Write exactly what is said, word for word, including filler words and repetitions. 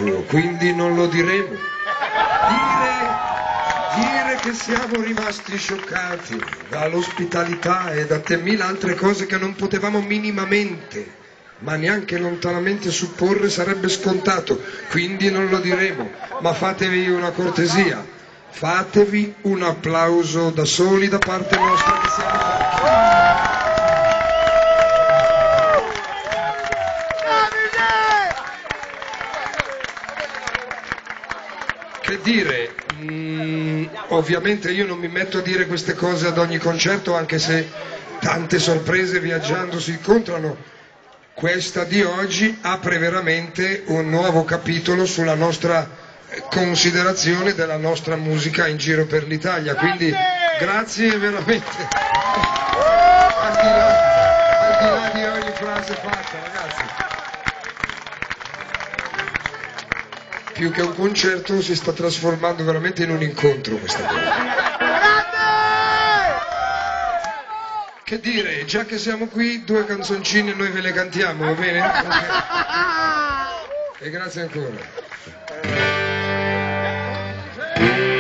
suo, quindi non lo diremo. Dire, dire che siamo rimasti scioccati dall'ospitalità e da mille altre cose che non potevamo minimamente, ma neanche lontanamente supporre sarebbe scontato, quindi non lo diremo. Ma fatevi una cortesia, fatevi un applauso da soli da parte nostra che siamo qua. Che dire, mm, ovviamente io non mi metto a dire queste cose ad ogni concerto, anche se tante sorprese viaggiando si incontrano. Questa di oggi apre veramente un nuovo capitolo sulla nostra considerazione della nostra musica in giro per l'Italia, quindi grazie veramente, al di là, al di là di ogni frase fatta, ragazzi. Più che un concerto si sta trasformando veramente in un incontro questa cosa. Che dire, già che siamo qui, due canzoncine noi ve le cantiamo, va bene? Okay. E grazie ancora.